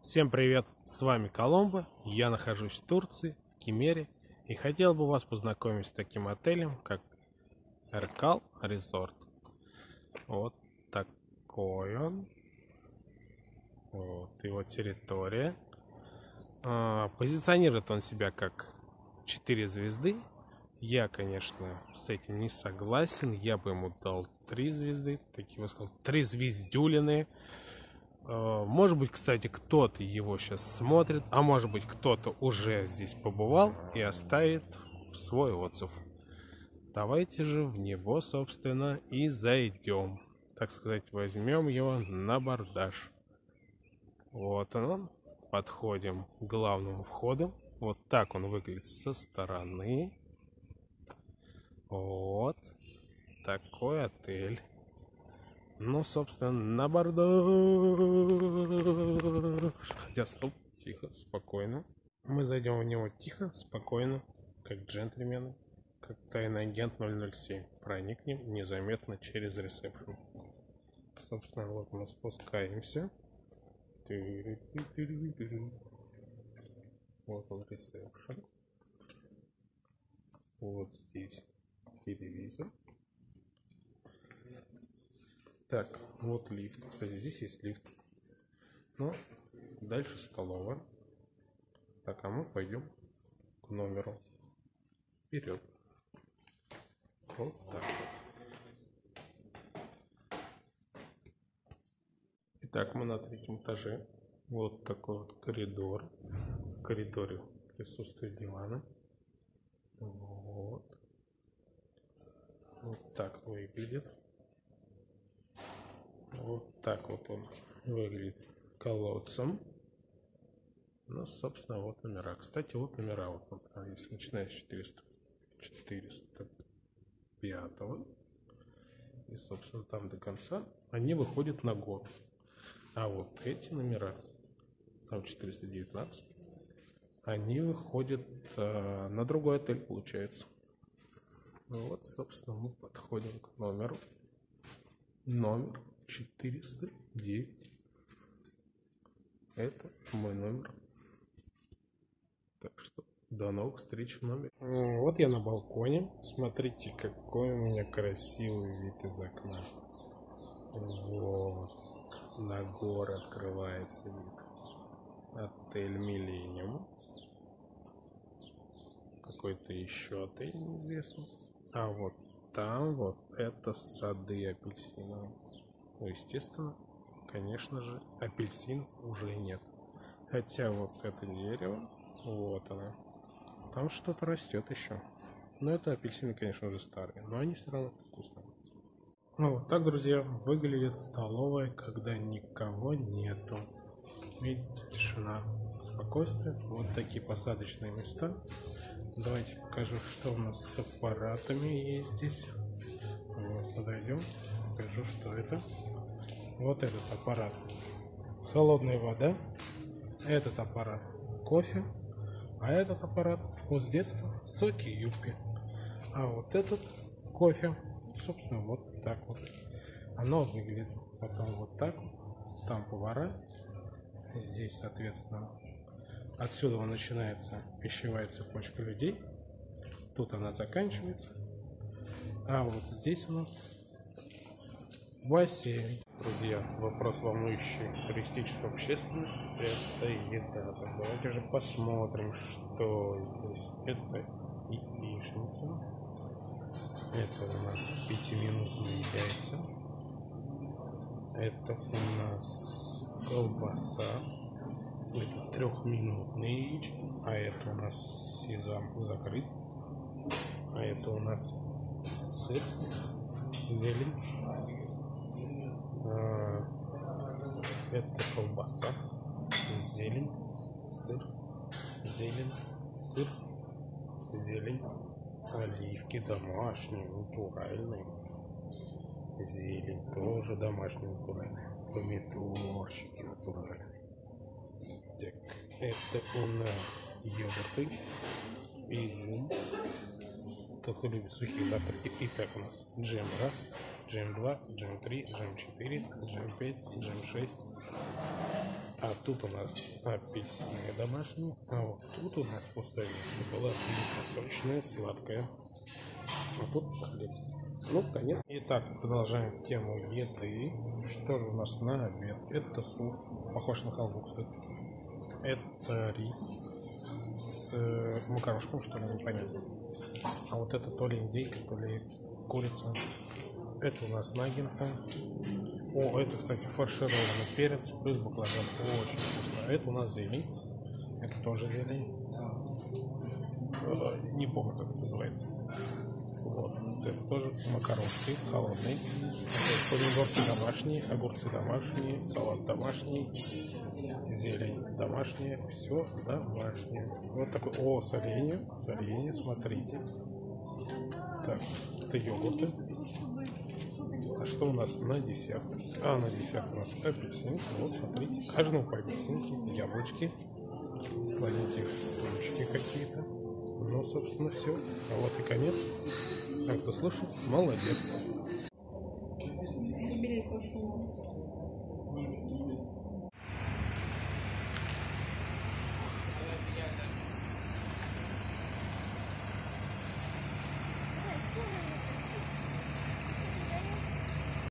Всем привет, с вами Коломбо, я нахожусь в Турции, в Кемере, и хотел бы вас познакомить с таким отелем, как Эркал Resort. Вот такой он, вот его территория. Позиционирует он себя как 4 звезды. Я, конечно, с этим не согласен, я бы ему дал 3 звезды, такие вот сказал, 3 звездюлины. Может быть, кстати, кто-то его сейчас смотрит, а может быть, кто-то уже здесь побывал и оставит свой отзыв. Давайте же в него, собственно, и зайдем. Так сказать, возьмем его на абордаж. Вот он. Подходим к главному входу. Вот так он выглядит со стороны. Вот такой отель. Ну, собственно, на абордаж. Хотя, стоп, тихо, спокойно. Мы зайдем в него тихо, спокойно, как джентльмены, как тайный агент 007. Проникнем незаметно через ресепшн. Собственно, вот мы спускаемся. Вот он, ресепшн. Вот здесь телевизор. Так, вот лифт. Кстати, здесь есть лифт. Ну, дальше столовая. Так, а мы пойдем к номеру. Вперед. Вот так вот. Итак, мы на 3-м этаже. Вот такой вот коридор. В коридоре присутствует диваны. Вот. Вот так выглядит. Вот так вот он выглядит колодцем. Ну, собственно, вот номера. Кстати, вот номера. Вот, если начиная с 405 и, собственно, там до конца, они выходят на гору. А вот эти номера, там 419, они выходят на другой отель, получается. Ну, вот, собственно, мы подходим к номеру. Номер 409. Это мой номер. Так что до новых встреч в номере. Вот я на балконе. Смотрите, какой у меня красивый вид из окна. Вот. На горы открывается вид. Отель Миллениум. Какой-то еще отель неизвестный. А вот там вот это сады апельсиновые. Ну, естественно, конечно же, апельсин уже нет. Хотя вот это дерево, вот оно. Там что-то растет еще. Но это апельсины, конечно же, старые. Но они все равно вкусные. Ну, вот так, друзья, выглядит столовая, когда никого нету. Видите, тишина, спокойствие. Вот такие посадочные места. Давайте покажу, что у нас с аппаратами есть здесь. Вот, подойдем, покажу, что это. Вот этот аппарат холодная вода, этот аппарат кофе, а этот аппарат вкус детства соки юппи. А вот этот кофе, собственно, вот так вот оно выглядит. Потом вот так вот, там повара, здесь, соответственно, отсюда начинается пищевая цепочка людей, тут она заканчивается, а вот здесь у нас бассейн. Друзья, вопрос, волнующий туристическую общественность, это еда. Так, давайте же посмотрим, что здесь. Это яичница. Это у нас 5-минутные яйца. Это у нас колбаса. Это 3-минутные яички. А это у нас сезам закрыт. А это у нас сыр, зелень. Это колбаса, зелень, сыр, зелень, сыр, зелень, оливки домашние, натуральные, зелень тоже домашняя, натуральная, помидорчики натуральные. Так, это у нас йогурты, изюм, кто любит сухие завтраки. Итак, у нас джем 1, джем 2, джем 3, джем 4, джем 5, джем 6, А тут у нас апельсины домашние. А вот тут у нас пустое место было сочное, сладкое. А тут хлеб. Ну, конец. Итак, продолжаем тему еды. Что же у нас на обед? Это суп, похож на халву, кстати. Это рис с макарошком, что ли, непонятно. А вот это то ли индейка, то ли курица. Это у нас наггетсы. О, это, кстати, фаршированный перец плюс баклажан. Очень вкусно. А это у нас зелень. Это тоже зелень. Не помню, как это называется. Вот. Это тоже макарошки холодные. Это помидорки домашние, огурцы домашние, салат домашний, зелень домашняя. Все домашнее. Вот такой. О, соленье. Соленье, смотрите. Так, это йогурты. А что у нас на десерт? А на десерт у нас апельсин. Вот, смотрите. Каждому по апельсинке, яблочки, сладенькие штучки какие-то. Ну, собственно, все. А вот и конец. А кто слушает, молодец.